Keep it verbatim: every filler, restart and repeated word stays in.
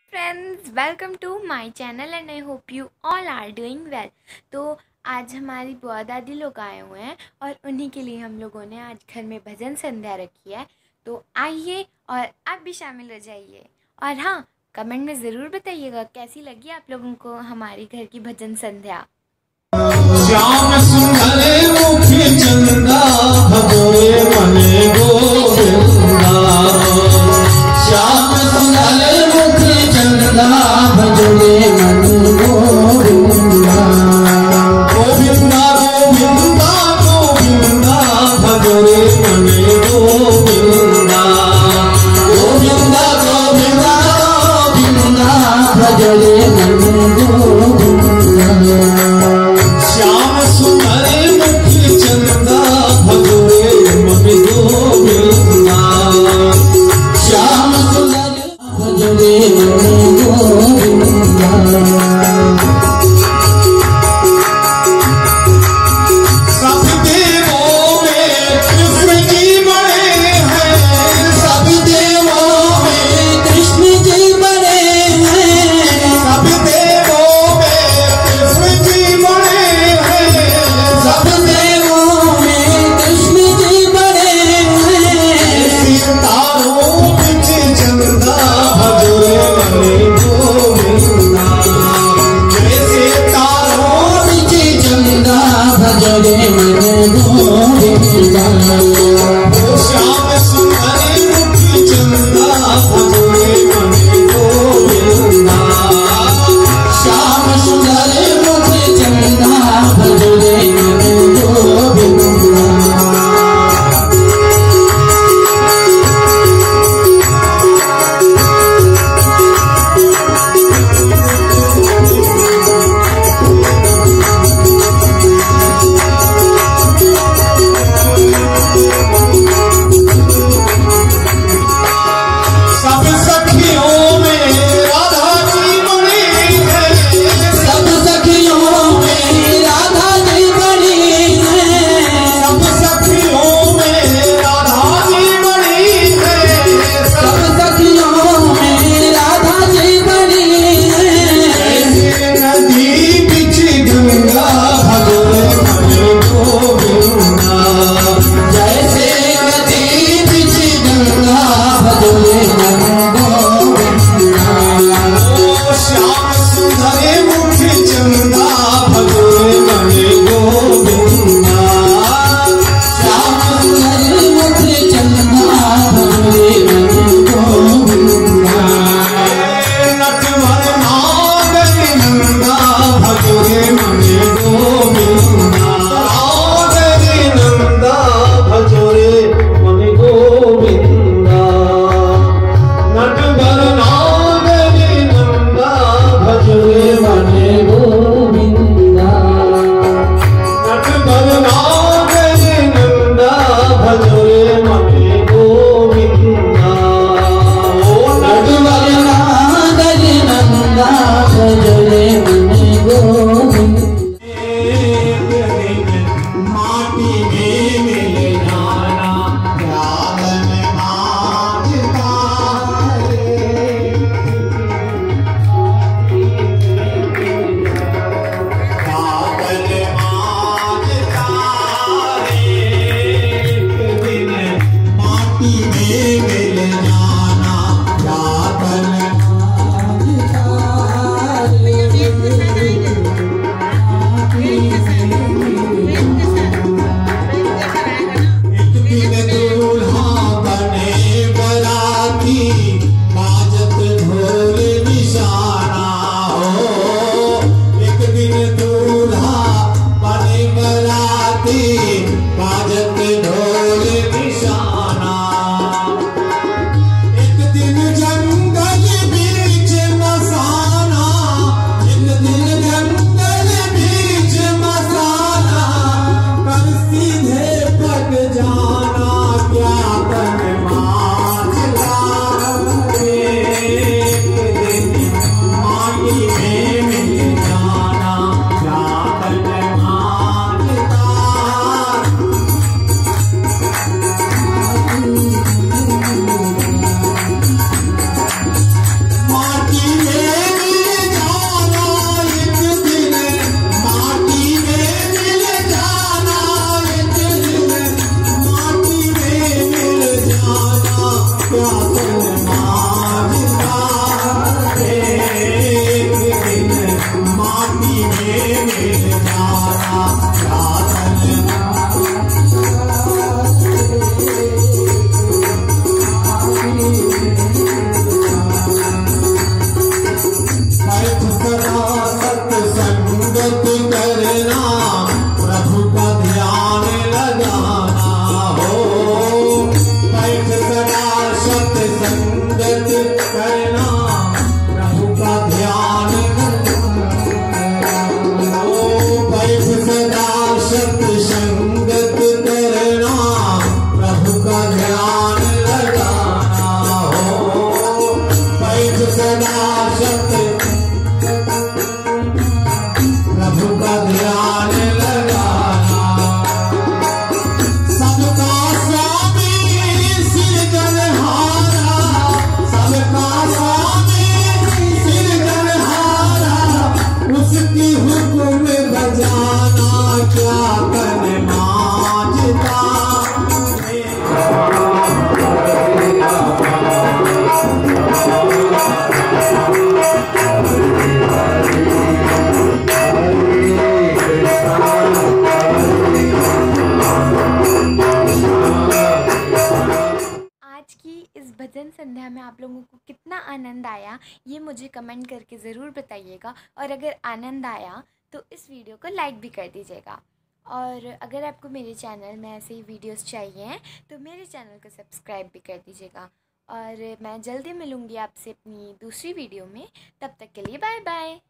Friends, welcome to my channel and I hope you all are doing well. तो आज हमारी बुआ दादी लोग आए हुए हैं और उन्हीं के लिए हम लोगों ने आज घर में भजन संध्या रखी है। तो आइए और आप भी शामिल हो जाइए। और हाँ, कमेंट में ज़रूर बताइएगा कैसी लगी आप लोगों को हमारी घर की भजन संध्या। श्याम सुंदर मुखी चंदा भगोरे मने गोविंदा। श्याम सुंदर मुखी चंदा भगोरे मने गोविंदा। गोविंदा गोविंदा गोविंदा भगोरे मने गोविंदा। गोविंदा गोविंदा गोविंदा भगोरे मने गोविंदा। श्याम सुंदर मुखी चंदा भगोरे मने गोविंदा। श्याम सुंदर भगोरे मने गोविंदा। सब देवों में कृष्ण जी बड़े हैं। सब देवों में कृष्ण जी बड़े हैं। सब करना, प्रभु का ध्यान बैठ सदा सत्संगत करना, प्रभु का ध्यान लगाना हो। बैठ सदा सत प्रभु का ध्यान लगाना। सबका स्वामी सिरजनहारा, सबका स्वामी सिरजनहारा, उसकी हुक्म बजाना क्या तन मांझता। आज की इस भजन संध्या में आप लोगों को कितना आनंद आया ये मुझे कमेंट करके ज़रूर बताइएगा। और अगर आनंद आया तो इस वीडियो को लाइक भी कर दीजिएगा। और अगर आपको मेरे चैनल में ऐसे ही वीडियोस चाहिए हैं तो मेरे चैनल को सब्सक्राइब भी कर दीजिएगा। और मैं जल्दी मिलूँगी आपसे अपनी दूसरी वीडियो में। तब तक के लिए बाय बाय।